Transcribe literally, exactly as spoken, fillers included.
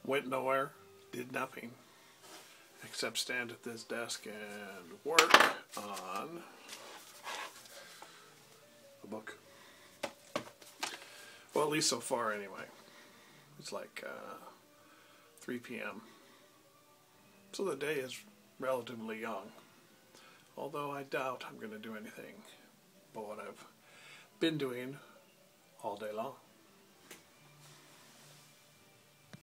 Went nowhere, did nothing, except stand at this desk and work on a book. Well, at least so far anyway. It's like uh, three p m So the day is relatively young. Although I doubt I'm going to do anything but what I've been doing all day long.